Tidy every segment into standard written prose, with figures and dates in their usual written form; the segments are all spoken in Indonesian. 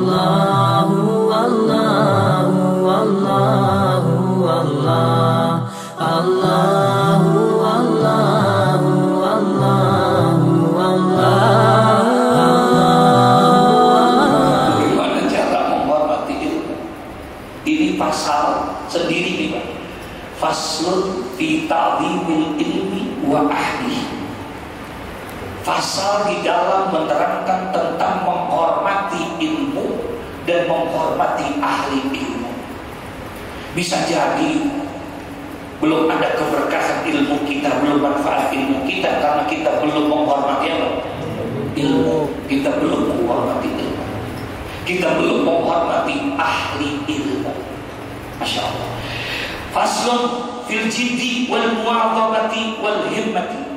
Allahu Allahu Allahu Allah, Allahu Allahu Allahu Allah. Bagaimana cara menghormati ilmu? Ini pasal sendiri nih Pak. Faslun fi ta'dhimil ilmi wa ahlihi. Pasal di dalam menerangkan tentang menghormati ilmu dan menghormati ahli ilmu. Bisa jadi belum ada keberkahan ilmu kita, belum manfaat ilmu kita karena kita belum menghormati apa? Ilmu. Kita belum menghormati ilmu. Kita belum menghormati ahli ilmu. Masya Allah. Faslun fil jiddi wal mu'adhamati wal himmati.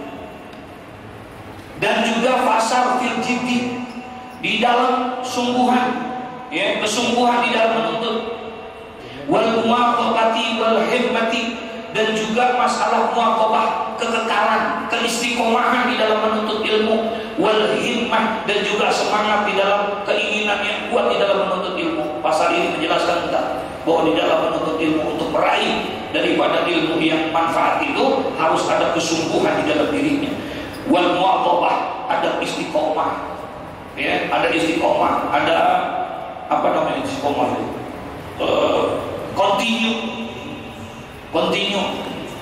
Dan juga fasal fil jiddi, di dalam sungguhan, ya, kesungguhan di dalam menuntut, wal muwafaqati wal himmati, dan juga masalah muwafaqah, kekekalan, keistiqomahan di dalam menuntut ilmu, wal himmah, dan juga semangat di dalam keinginan yang kuat di dalam menuntut ilmu. Pasal ini menjelaskan kita bahwa di dalam menuntut ilmu untuk meraih daripada ilmu yang manfaat itu harus ada kesungguhan di dalam dirinya. Wal mu'adhabah, ada istiqomah, ya, ada istiqomah, ada apa namanya istiqomah itu? Continue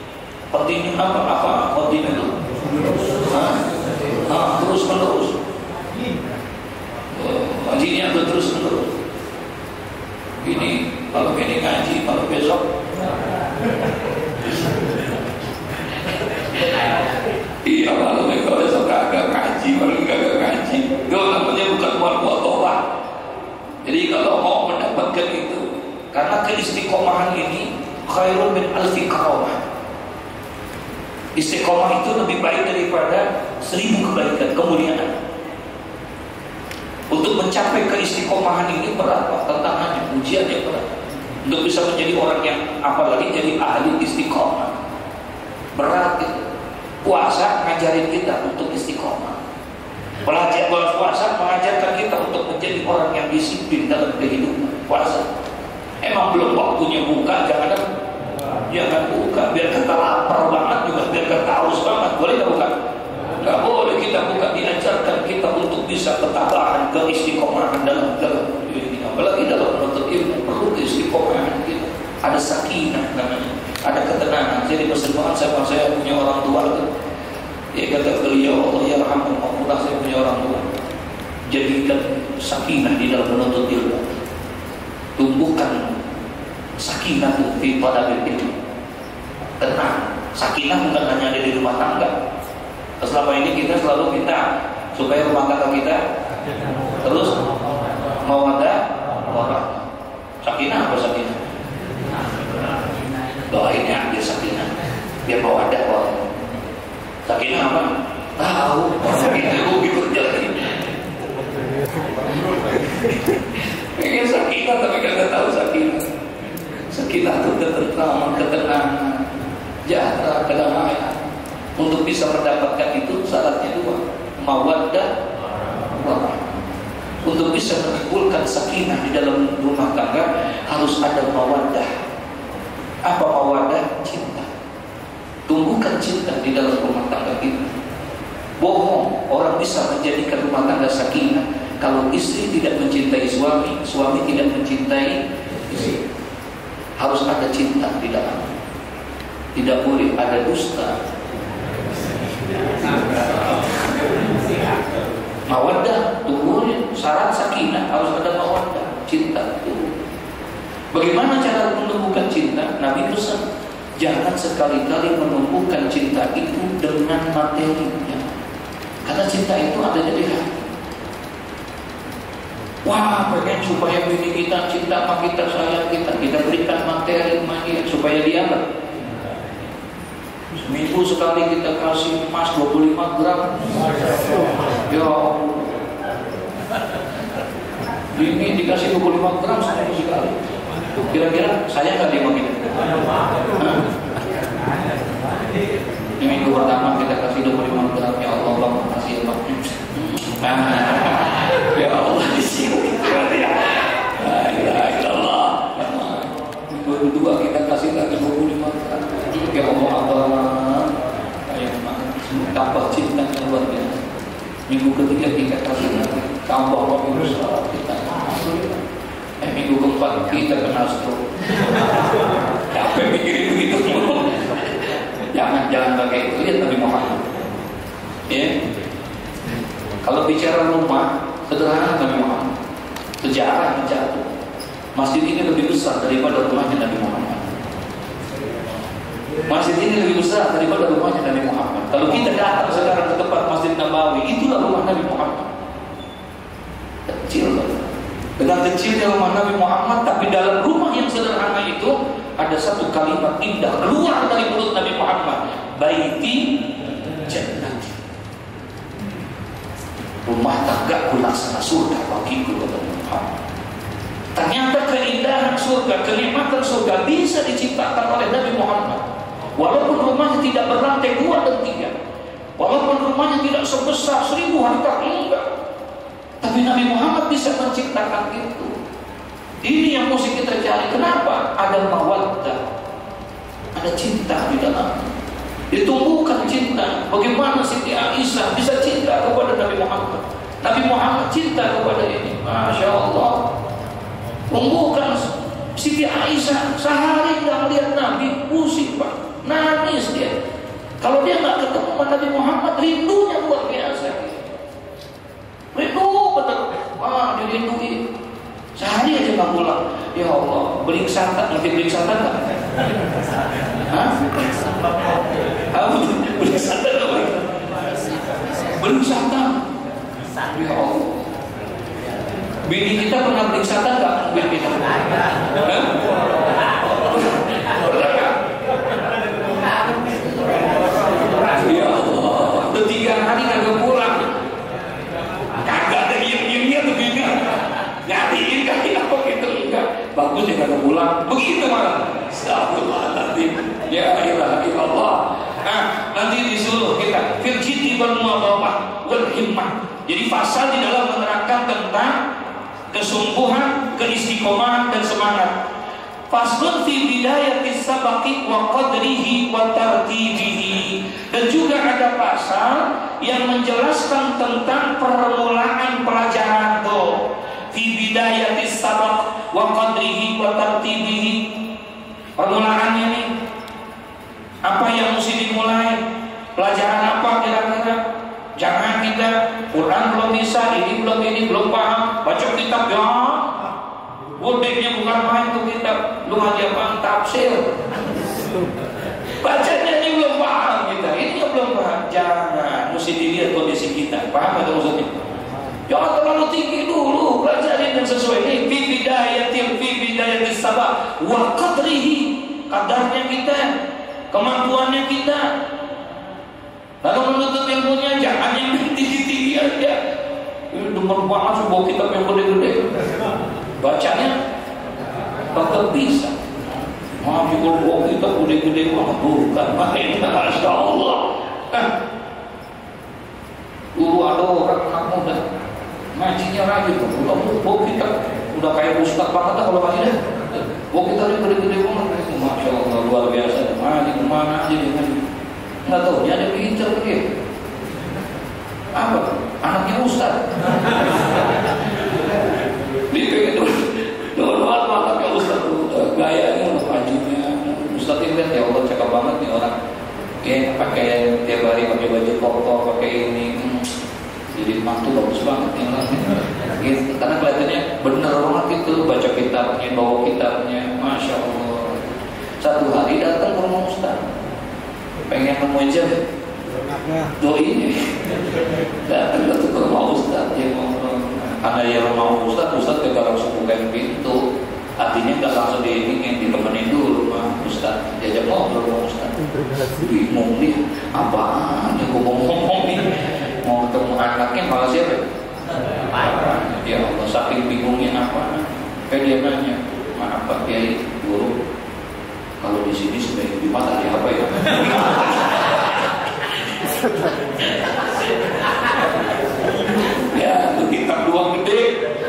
apa? Continue itu? Terus menerus. Ngajinya itu terus menerus. Ini kalau ini ngaji, kalau besok. Iya, kalau besok agak ngaji, kalau agak ngaji, itu namanya bukan mu'adhabah. Jadi kalau mau mendapatkan itu, karena keistiqomahan ini khairun min alfi karamah. Istiqomah itu lebih baik daripada 1000 kebaikan, kemuliaan. Untuk mencapai keistiqomahan ini berat, tantangannya, ujiannya berat. Untuk bisa menjadi orang yang apalagi jadi ahli istiqomah, berat itu. Puasa ngajarin kita untuk istiqomah. Puasa mengajarkan kita untuk menjadi orang yang disiplin dalam kehidupan. Puasa. Emang belum waktunya buka, jangan buka. Biar kita lapar banget juga, biar kita haus banget. Boleh nggak buka? Nggak boleh kita buka. Diajarkan kita untuk bisa ketabahan, keistiqomahan dalam ini. Apalagi dalam menuntut ilmu perlu keistiqomahan kita. Ada sakinah namanya. Ada ketenangan. Jadi bersentuhan sama saya punya orang tua itu. Ya kata beliau, Allah ya rahmatullah, saya punya orang tua. Jadikan sakinah di dalam menuntut ilmu. Tumbuhkan sakinah di talabil ilmu. Tenang. Sakinah bukan hanya ada di rumah tangga. Selama ini kita selalu minta supaya rumah tangga kita terus mawaddah warahmah. Sakinah apa sakinah? Doainnya ambil sakinah biar mawaddah warahmah. Sakinah apa? Tahu. Sakinah itu gitu jadi. Ini sakinah tapi kagak tahu sakinah. Sakinah itu ketentraman, ketenangan, sejahtera, kedamaian. Untuk bisa mendapatkan itu syaratnya 2, mawaddah warahmah. Untuk bisa menimbulkan sakinah di dalam rumah tangga harus ada mawaddah. Apa mawaddah? Cinta. Tumbuhkan cinta di dalam rumah tangga kita. Bohong orang bisa menjadikan rumah tangga sakinah kalau istri tidak mencintai suami, suami tidak mencintai istri. Harus ada cinta di dalam. Tidak boleh ada dusta. Mawaddah turun, syarat sakinah harus ada mawaddah, cinta turun. Bagaimana cara menumbuhkan cinta? Nabi pesan, jangan sekali-kali menumbuhkan cinta itu dengan materinya. Karena cinta itu adanya di hati. Wah, pengen supaya bini kita cinta sama kita, sayang kita berikan materi supaya dia seminggu sekali kita kasih emas 25 gram. Ya Allah. Ini dikasih 25 gram seminggu sekali. Kira-kira saya nggak dia begitu? Ini minggu pertama kita kasih 25 gram. Ya Allah, Bang, makasih ya Bang. Ya Allah, di sini. tambah Pak Ustaz, kita minggu keempat kita kena stroke. Capek mikirin begitu. Jangan pakai itu, lihat Nabi Muhammad. Ya. Kalau bicara rumah, sederhana Nabi Muhammad. Sejarah jatuh. Masjid ini lebih besar daripada rumahnya Nabi Muhammad. Masjid ini lebih besar daripada rumahnya Nabi Muhammad. Kalau kita datang sekarang ke tempat Masjid Nabawi, itulah rumah Nabi Muhammad. Kecil, dengan kecilnya rumah Nabi Muhammad, tapi dalam rumah yang sederhana itu ada satu kalimat indah keluar dari mulut Nabi Muhammad, baiti jannati. Rumah tanggaku laksana surga bagiku, kata Muhammad. Ternyata keindahan surga, kenikmatan surga bisa diciptakan oleh Nabi Muhammad. Walaupun rumahnya tidak berlantai 2 dan 3, walaupun rumahnya tidak sebesar 1000 hektar, enggak. Tapi Nabi Muhammad bisa menciptakan itu. Ini yang mesti kita cari. Kenapa? Ada mawaddah, ada cinta di dalamnya. Ditumbuhkan cinta. Bagaimana Siti Aisyah bisa cinta kepada Nabi Muhammad? Nabi Muhammad cinta kepada ini. Masya Allah. Tumbuhkan Siti Aisyah sehari tidak melihat Nabi, pusing Pak, nangis dia. Kalau dia nggak ketemu sama Nabi Muhammad, rindunya luar biasa. Rindu betul. Wah, dirindui. Sehari aja nggak pulang. Ya Allah, beli santan, nanti beli santan nggak? Hah? Beli santan apa? Beli santan. Ya Allah. Bini kita pernah beli santan nggak? Bini kita. Hah? Ya Allah, udah 3 hari kagak pulang. Kagak ada yang tuh bini. Nyariin kaki apa gitu, enggak. Bagus ya kagak pulang. Begitu malah. Astagfirullahaladzim. Ya ilaha illallah. Nah, nanti disuruh kita fil jiddi wal muwadhaah wal himmah. Jadi pasal di dalam menerangkan tentang kesungguhan, keistiqomahan dan semangat. Faslun fi bidayatis sabaqi wa qadrihi wa tartibihi. Dan juga ada pasal yang menjelaskan tentang permulaan pelajaran itu. Fi bidayatis sabaq wa qadrihi wa tartibihi. Permulaannya nih, apa yang mesti dimulai? Pelajaran apa kira-kira? Jangan kita Quran belum bisa, ini belum paham, baca kitab ya. Bodeknya bukan main tuh kitab, lu aja paham tafsir. Bacanya ini belum paham kita, ini belum paham. Jangan, mesti dilihat kondisi kita. Paham atau maksudnya? Jangan terlalu tinggi dulu, pelajarin yang sesuai. Ini fi bidayatis sabaq wa qadrihi, kadarnya kita, kemampuannya kita. Lalu menuntut ilmunya jangan yang tinggi-tinggi aja. Ini demen banget sebuah kitab yang gede-gede. Bacanya tetap bisa. Maaf juga bawa kitab gede-gede banget, bukan main. Masya Allah. Dulu ada orang anak muda ngajinya rajin, udah bawa kitab udah kayak ustaz banget kalau ngaji deh. Bawa kitab yang gede-gede banget. Masya Allah, luar biasa. Ngaji kemana aja dia ngaji. Nggak tahu, dia ada pintar begitu. Apa? Anaknya ustaz. Dia kayak doa anaknya ustaz. Gayanya udah pajinya. Ustaz ini kan ya Allah cakep banget nih orang. Ya pakai tiap hari pakai baju koko, pakai ini. Jadi mantu bagus banget nih orang. Gitu. Karena kelihatannya bener banget itu, baca kitabnya, bawa kitabnya. Masya Allah. Satu hari datang ke rumah ustaz. Pengen nemuin siapa? Doi datang ke rumah ustaz, dia ngomong ada yang rumah ustaz gak langsung bukain pintu, artinya gak langsung diingin, ditemenin dulu mah ustaz, diajak ngobrol sama ustaz. Bingung nih, apaan yang gue ngomong nih, mau ketemu anaknya malah siapa? Ya Allah, saking bingungnya apa? Kayak dia nanya, maaf Pak Kiai, guru, kalau di sini sebagai Jumat hari apa ya? Ya, itu kitab doang gede.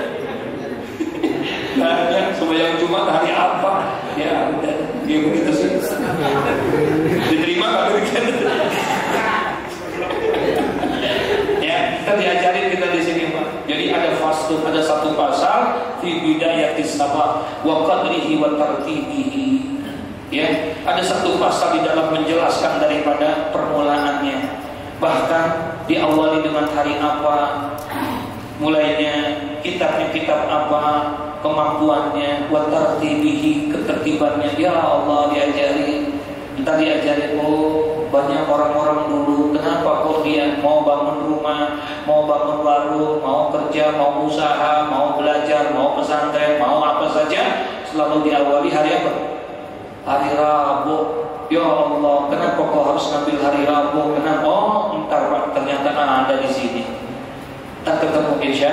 Nanya sebagai Jumat hari apa? Ya, udah, dia begitu sih. Diterima nggak begitu? Ya, kita diajarin kita di sini Pak. Jadi ada faslun, ada satu pasal fi bidayatis sabah wa qadrihi wa tartibihi. Ya, ada satu pasal di dalam menjelaskan daripada permulaannya. Bahkan diawali dengan hari apa, mulainya, kitabnya kitab apa, kemampuannya, wa tartibihi, ketertibannya. Ya Allah, diajari. Entah diajari, oh banyak orang-orang dulu, kenapa kok dia mau bangun rumah, mau bangun warung, mau kerja, mau usaha, mau belajar, mau pesantren, mau apa saja, selalu diawali hari apa? Hari Rabu. Ya Allah, kenapa kok harus ngambil hari Rabu? Kenapa? Oh, entar Pak, ternyata ada di sini. Entar ketemu Isya.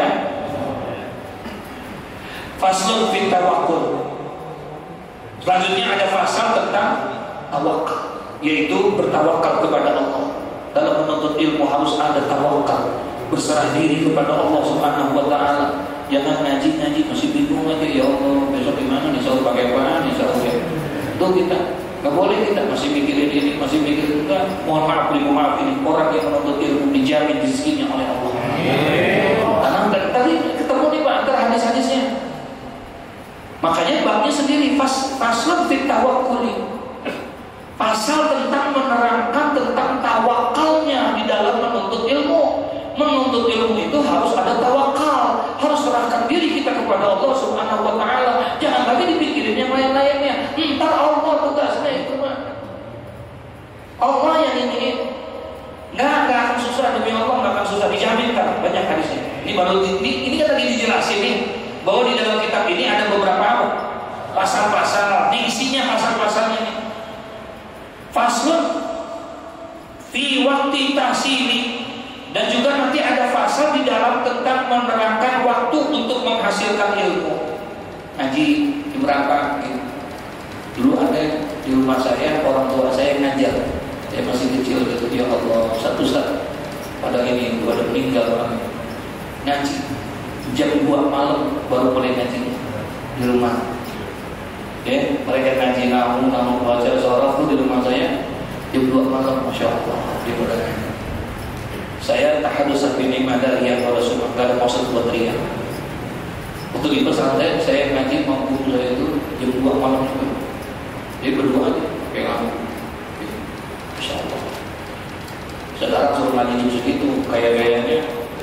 Faslun fit tawakkul. Selanjutnya ada fasal tentang tawakal, yaitu bertawakal kepada Allah. Dalam menuntut ilmu harus ada tawakal, berserah diri kepada Allah Subhanahu wa taala. Jangan ngaji masih bingung aja, ya Allah besok gimana nih, sahur pakai apa nih, sahur ya. Tuh kita nggak boleh, kita masih mikirin ini, masih mikirin enggak. Mohon maaf ini orang yang menuntut ilmu dijamin rezekinya oleh Allah. Karena tadi ketemu nih Pak antara hadis-hadisnya. Makanya babnya sendiri faslun fit tawakkuli. Pasal tentang menerangkan tentang tawakalnya di dalam menuntut ilmu. Menuntut ilmu itu harus ada tawakal, harus serahkan diri kita kepada Allah Subhanahu wa taala. Jangan lagi dipikirin yang lain-lainnya. Ntar Allah tugasnya itu mah. Allah yang ini nggak akan susah, demi Allah nggak akan susah, dijaminkan. Banyak hadisnya. Ini baru ini kan lagi dijelasin nih bahwa di dalam kitab ini ada beberapa pasal-pasal. Ini isinya pasal-pasalnya nih. Faslun fi waktu tahsili, dan juga nanti ada fasal di dalam tentang menerangkan waktu untuk menghasilkan ilmu. Ngaji di berapa gitu. Dulu ada di rumah saya, orang tua saya ngajar. Saya masih kecil gitu, ya Allah, satu saat pada ini pada meninggal orang. Ngaji jam 2 malam baru boleh ngaji di rumah. Ya, mereka ngaji namun baca suara itu di rumah saya jam 2 malam, masya Allah di bulan. Saya tahadus bini madariyah wa rasulullah, gak ada maksud buat ria. Waktu di pesantren saya ngaji mampu saya itu jam 2 malam juga. Jadi berdua aja kayak kamu, masya Allah. Saudara suruh ngaji jam segitu kayak gayanya.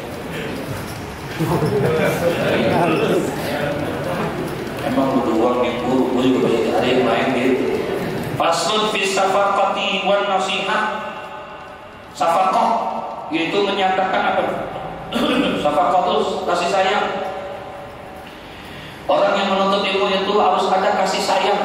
Emang berdua minggu, gue juga banyak ada yang lain gitu. Faslun fi safaqati wan nasihat. Safaqah yaitu menyatakan apa? Safaqah itu kasih sayang. Orang yang menuntut ilmu itu harus ada kasih sayang.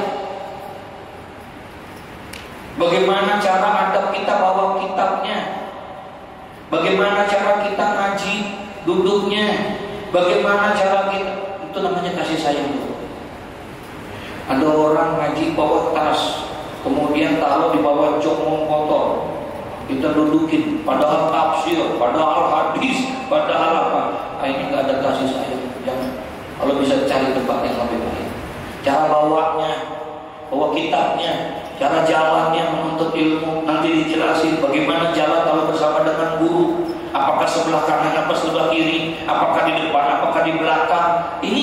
Bagaimana cara adab kita bawa kitabnya? Bagaimana cara kita ngaji duduknya? Bagaimana cara kita? Itu namanya kasih sayang itu. Ada orang ngaji bawa tas, kemudian taruh di bawah jok motor, kita dudukin, padahal tafsir, padahal hadis, padahal apa? Ini nggak ada kasih sayang. Jangan. Kalau bisa cari tempat yang lebih baik. Cara bawanya, bawa kitabnya, cara jalannya menuntut ilmu, nanti dijelasin bagaimana jalan kalau bersama dengan guru. Apakah sebelah kanan, apa sebelah kiri, apakah di depan, apakah di belakang. Ini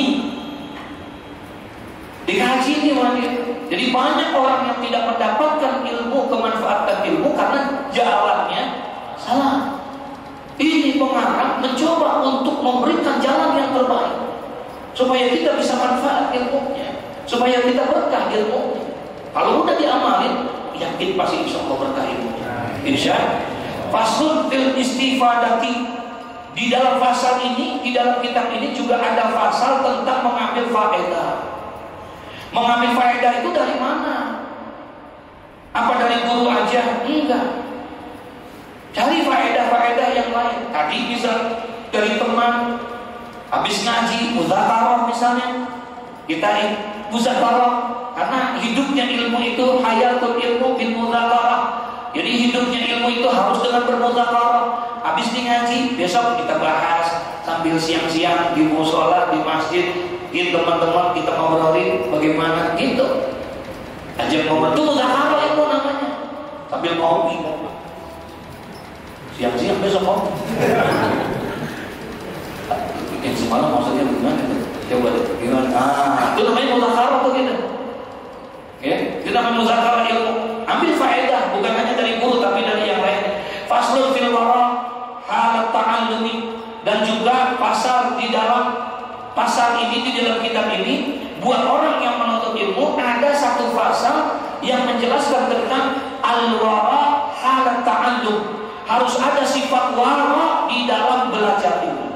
dikaji nih wanita. Jadi banyak orang yang tidak mendapatkan ilmu, kemanfaatan ilmu karena jalannya salah. Ini pengarang mencoba untuk memberikan jalan yang terbaik supaya kita bisa manfaat ilmunya, supaya kita berkah ilmunya. Kalau udah diamalin, yakin pasti insya Allah berkah ilmunya. Insya Allah. Faslun fil istifadati. Di dalam pasal ini, di dalam kitab ini juga ada pasal tentang mengambil faedah. Mengambil faedah itu dari mana? Apa dari guru aja? Enggak. Cari faedah-faedah yang lain. Tadi bisa dari teman, habis ngaji, muzakarah misalnya, kita muzakarah, karena hidupnya ilmu itu hayatul ilmu bil muzakarah. Jadi hidupnya ilmu itu harus dengan bermuzakarah. Habis di ngaji, besok kita bahas sambil siang-siang di mushola, di masjid, gitu teman-teman kita ngobrolin bagaimana gitu. Ajak ngobrol itu muzakarah ilmu namanya. Sambil ngopi. Siang-siang besok ngopi. Yang semalam maksudnya gimana tuh? Coba deh, gimana? Itu namanya muzakarah tuh gitu. Ya, itu namanya muzakarah ilmu. Ambil faedah, bukan hanya dari guru tapi dari yang lain. Faslun fil wara halat ta'allumi, dan juga pasal di dalam pasal ini, di dalam kitab ini, buat orang yang menuntut ilmu ada satu pasal yang menjelaskan tentang al-wara halat ta'allum. Harus ada sifat wara di dalam belajar ilmu.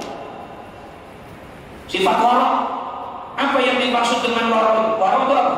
Sifat wara, apa yang dimaksud dengan wara? Wara itu apa?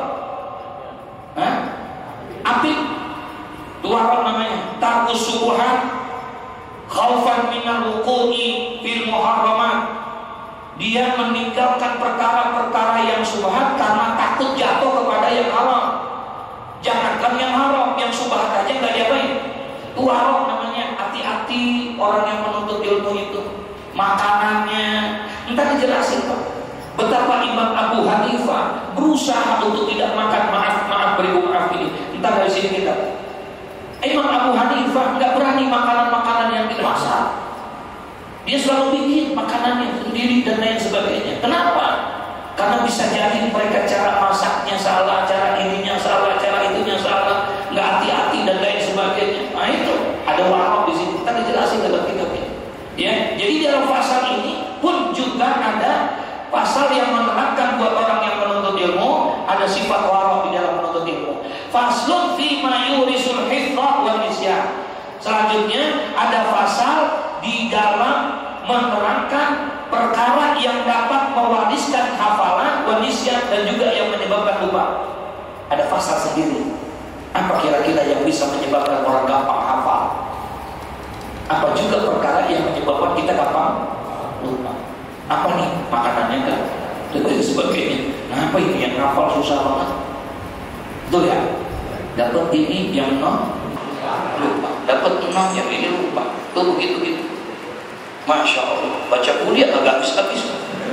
Apik. Wara namanya tarkus subuhan khaufan minal wuqu'i fil muharramat. Dia meninggalkan perkara-perkara yang subhat karena takut jatuh kepada yang haram. Jangankan yang haram, yang subhat aja nggak diapain. Itu wara namanya. Hati-hati orang yang menuntut ilmu itu. Makanannya, entah dijelasin Pak. Betapa Imam Abu Hanifah berusaha untuk tidak makan, maaf beri maaf ini. Entah dari sini kita. Imam Abu Hanifah nggak berani makanan-makanan yang di pasar. Dia selalu bikin makanannya sendiri dan lain sebagainya. Kenapa? Karena bisa jadi mereka cara masaknya salah, cara ininya salah, cara itunya salah, nggak hati-hati dan lain sebagainya. Nah itu ada wara di sini. Kita dijelasin dalam kitab ini. Ya, jadi dalam pasal ini pun juga ada pasal yang menerangkan buat orang yang menuntut ilmu ada sifat wara di dalam menuntut ilmu. Faslun fi ma yurisul hifdha wa nisyan. Selanjutnya ada pasal di dalam menerangkan perkara yang dapat mewariskan hafalan wa nisyan dan juga yang menyebabkan lupa. Ada pasal sendiri. Apa kira-kira yang bisa menyebabkan orang gampang hafal? Apa juga perkara yang menyebabkan kita gampang lupa? Apa nih makanannya kan? Dan sebagainya. Nah, apa ini yang hafal susah banget? Betul ya? Dapat ini yang lupa, dapat yang ini lupa. Tuh begitu. Masya Allah, baca kuliah agak habis-habis.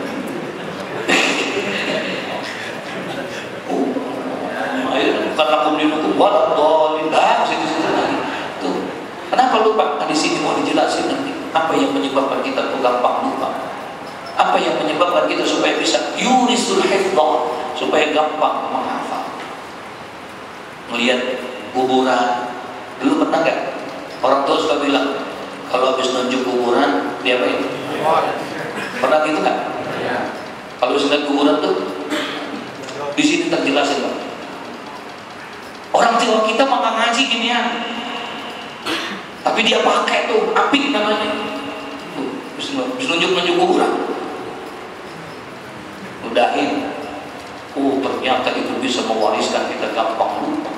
Karena kemudian itu walau dolin dah situ lagi. Tuh, kenapa lupa? Nah, di sini mau dijelasin nanti apa yang menyebabkan kita tuh gampang lupa. Apa yang menyebabkan kita supaya bisa yurisul hifdha, supaya gampang menghafal. Melihat kuburan, dulu pernah nggak orang tua suka bilang kalau habis nunjuk kuburan dia apa ini? Pernah gitu kan? Kalau habis nunjuk kuburan tuh di sini terjelasin Pak. Orang tua kita makan ngaji ginian, tapi dia pakai tuh apik namanya. Habis nunjuk kuburan, udahin. Ternyata itu bisa mewariskan kita gampang lupa.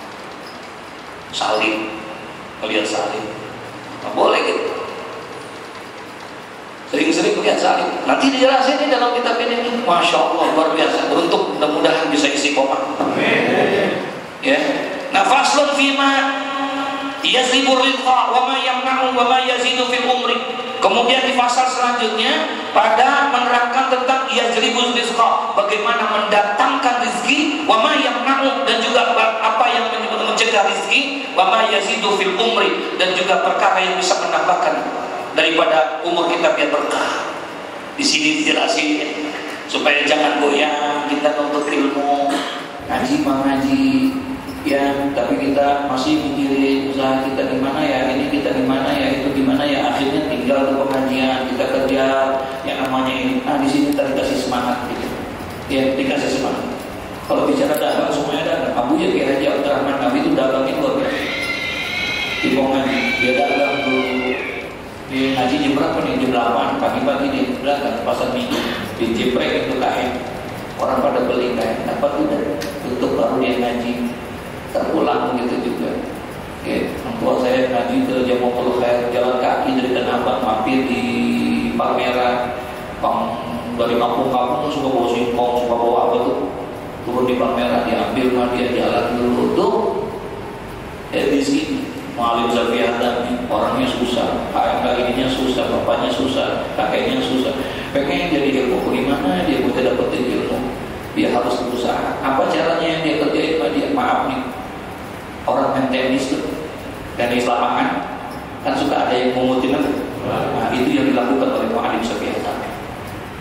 Salib, melihat salib, nggak boleh gitu. Sering-sering melihat salib. Nanti dijelasin di dalam kitab ini. Masya Allah, luar biasa. Beruntung, mudah-mudahan bisa isi koma. Ya. Nah, faslun fima yazibur ridha wa ma yamna'u wa ma yazidu fil umri. Kemudian di pasal selanjutnya pada menerangkan tentang yazribul rizqa, bagaimana mendatangkan rezeki, wa ma yamna'u, dan juga apa yang mencegah rezeki, wa ma yazidu fil umri, dan juga perkara yang bisa menambahkan daripada umur kita biar berkah. Di sini dijelasin supaya jangan goyang kita nuntut ilmu, ngaji ya, tapi kita masih mikirin usaha kita gimana ya, ini kita gimana ya, itu gimana ya, akhirnya tinggal ke pengajian, kita kerja yang namanya ini. Nah, di sini kita dikasih semangat gitu. Ya, dikasih semangat. Kalau bicara dagang semuanya dagang. Abu ya kayak Haji Abdurrahman Nabi itu dagangnya luar biasa. Di Bongan dia dagang dulu. Dia ngaji jam berapa nih? Jam 8 pagi-pagi dia dagang pasar minggu. Di Jeprek itu kain. Orang pada beli kain, dapat udah tutup baru dia ngaji. Terpulang gitu juga. Oke, orang tua saya ngaji ke Jamatul Khair, jalan kaki dari Tanah Abang mampir di Palmerah. Dari kampung-kampung suka bawa singkong, suka bawa apa tuh, turun di Palmerah, diambil dia jalan dulu tuh. Di sini Mu'alim Zafiyah Dami, orangnya susah, HMK ininya susah, bapaknya susah, kakeknya susah. Pengen jadi ilmu, gimana dia bisa dapetin ilmu? Dia harus berusaha. Apa caranya yang dia kerjain? Dia maaf nih, orang main tenis tuh tenis lapangan kan suka ada yang mengutin. Nah, itu yang dilakukan oleh Mu'alim Zafiyah Dami.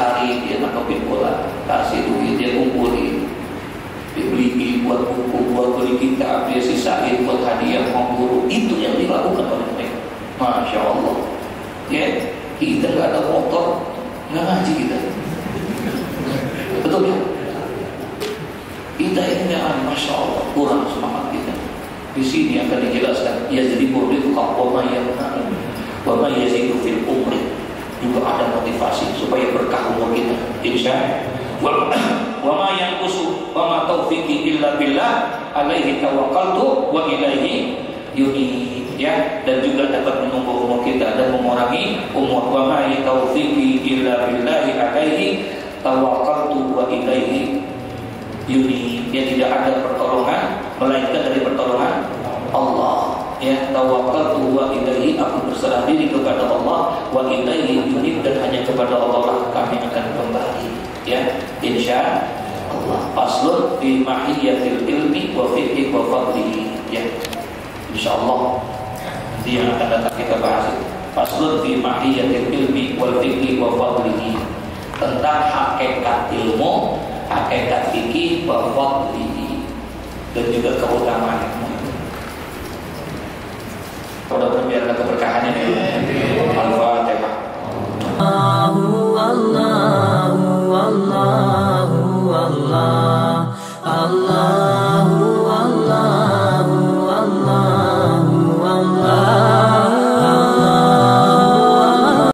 hari dia nangkepin bola, kasih duit dia kumpulin, dia beli buat buku, buat beli kitab, dia sisain buat hadiah mau guru. Itu yang dilakukan oleh mereka. Masya Allah. Ya, kita nggak ada motor, nggak ngaji kita. Betul ya? Kita ini Masya Allah kurang semangat kita. Di sini akan dijelaskan yazribu rizqa wa ma yamna'u wa ma yazidu fil umri. Juga ada motivasi supaya berkah umur kita. Insya Allah. Wa ma yanqusu wa ma taufiqi illa billah alaihi tawakkaltu wa ilaihi yuni. Ya, dan juga dapat menumbuh umur kita dan mengurangi umur. Wa ma taufiqi illa billahi alaihi tawakkaltu wa ilaihi yuni. Dia tidak ada pertolongan melainkan dari pertolongan Allah. Ya, tawakkaltu wa ilaihi, aku berserah diri kepada Allah, wa ilaihi yunib, dan hanya kepada Allah lah kami akan kembali. Ya, insya Allah. Faslun fi mahiyatil ilmi wa fiqhi wa fadlihi. Ya, insya Allah nanti yang akan datang kita bahas itu. Faslun fi mahiyatil ilmi wal fiqhi wa fadlihi, tentang hakikat ilmu, hakikat fikih, wa fadlihi, dan juga keutamaan. Mudah-mudahan biar ada keberkahannya. Al-Fatihah.